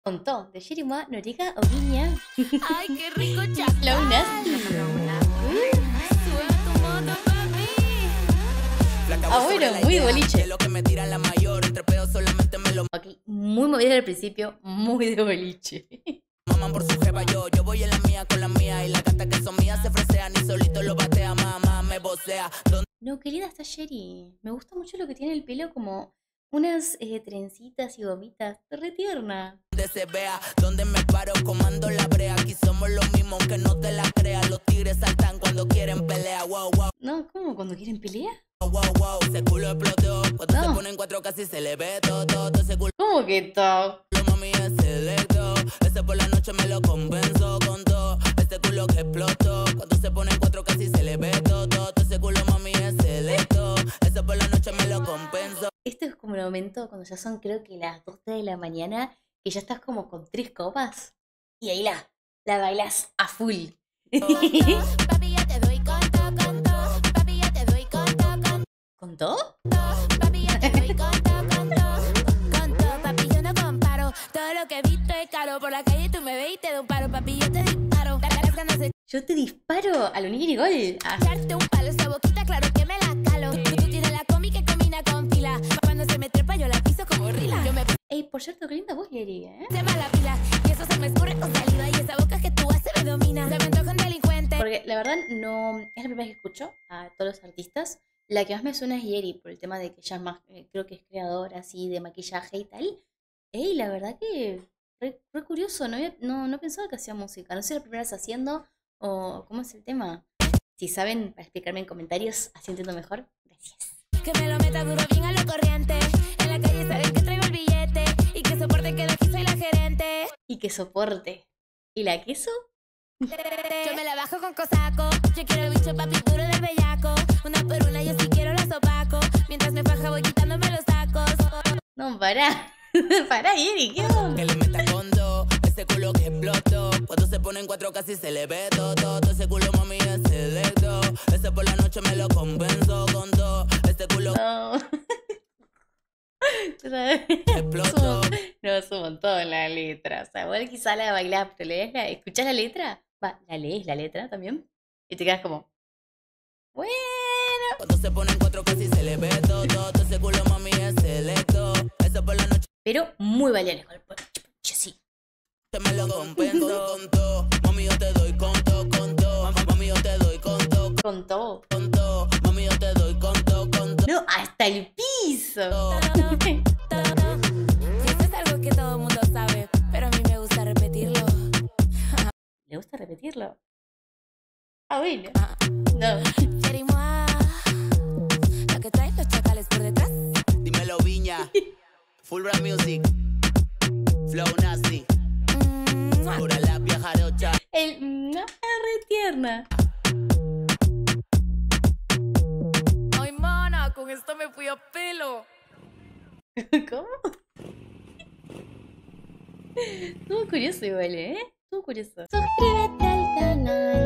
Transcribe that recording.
Contó de Jerimois Noriega Oviña. Ay, qué rico chacal. Low Nasty. Sube tu moto, papi. Ah, bueno, muy de boliche. Lo que me tira la mayor, entre pedos solamente me lo Ok, muy movida al principio, muy de boliche. maman por su jeva. Yo voy en la mía con la mía. Y la gata que son mías se fresean y solito lo batea. Mamá me vocea. No, qué linda está Sherry. Me gusta mucho lo que tiene el pelo, como unas trencitas y gomitas. Re tierna. Donde se vea, donde me paro, comando la brea. Aquí somos los mismos, aunque no te la creas. Los tigres saltan cuando quieren pelea. Wow, wow, No, ¿cómo? ¿Cuando quieren pelea? wow, wow. Ese culo explotó. Cuando No. se ponen cuatro casi se le ve todo. Ese culo, ¿Cómo que todo? mami, es selecto. Ese por la noche me lo compenso con todo. Este culo que explotó. Cuando se ponen cuatro casi se le ve todo. Ese culo, mami, es selecto. Ese por la noche me lo compenso. Esto es como el momento cuando ya son, creo que las 12 de la mañana, que ya estás como con 3 copas. Y ahí la bailas a full. Papi, ya te doy con todo. Papi, ya te doy con todo. ¿Contó? Papi, ya te doy con todo. Papi, yo no comparo. Todo lo que he visto es caro. Por la calle tú me ves y te doy un paro. Papi, yo te disparo. Las ganas de Yo te disparo a lo Nigiri Gol. Ah, echarte un palo. Esa boquita, claro que me la calo. Tú tienes la combi que combina con fila. Cuando se me trepa yo la piso como rila. Yo me ey, por cierto, qué linda voz, Yeri, ¿eh? se va la pila. Y eso se me escurre con saliva. Y esa boca que tú haces me domina. Se me antoja un delincuente. Porque la verdad no es la primera vez que escucho a todos los artistas. La que más me suena es Yeri, por el tema de que ella es más, creo que es creadora así de maquillaje y tal. Ey, la verdad que re curioso, no pensaba que hacía música. No sé si la primera vez haciendo o cómo es el tema. Si saben, para explicarme en comentarios, así entiendo mejor. Gracias. Que me lo meta duro bien a lo corriente. En la calle saben que traigo el billete. Y que soporten que de aquí soy la gerente. Y que soporte. ¿Y la queso? Yo me la bajo con cosaco. Yo quiero el bicho papi duro del bellaco. Una por una yo sí quiero los sopaco. Mientras me faja voy quitándome los tacos. No, pará. Pará, Yeri, ¿qué onda? Que le meta con dos, ese culo que explotó. Cuando se ponen cuatro casi se le ve todo. Ese culo, mami, es selecto. Ese por la noche me lo compenso con todo. Este culo No. explotó. No, es un montón la letra. O sea, igual quizá la bailás, pero lees ¿escuchás la letra? Va, la lees la letra también. Y te quedas como, bueno. Cuando se ponen cuatro casi se le ve todo. Ese culo, mami, es selecto. Ese por la noche Pero muy bailable con el ponche, sí. me lo compenso con todo. Mami, yo te doy con todo. Mami, yo te doy con todo. Con todo. Mami, yo te doy con todo. No, hasta el piso. Y esto es algo que todo el mundo sabe. Pero a mí me gusta repetirlo. ¿Le gusta repetirlo? Ah, bueno. No. Jerimois. Lo que traen los chacales por detrás. Dímelo, Viña. Full rap music. Flow nazi. Pura la viajarocha. El no, re tierna. Ay, mana, con esto me fui a pelo. ¿Cómo? Estuvo curioso igual, ¿eh? Estuvo curioso. Suscríbete al canal.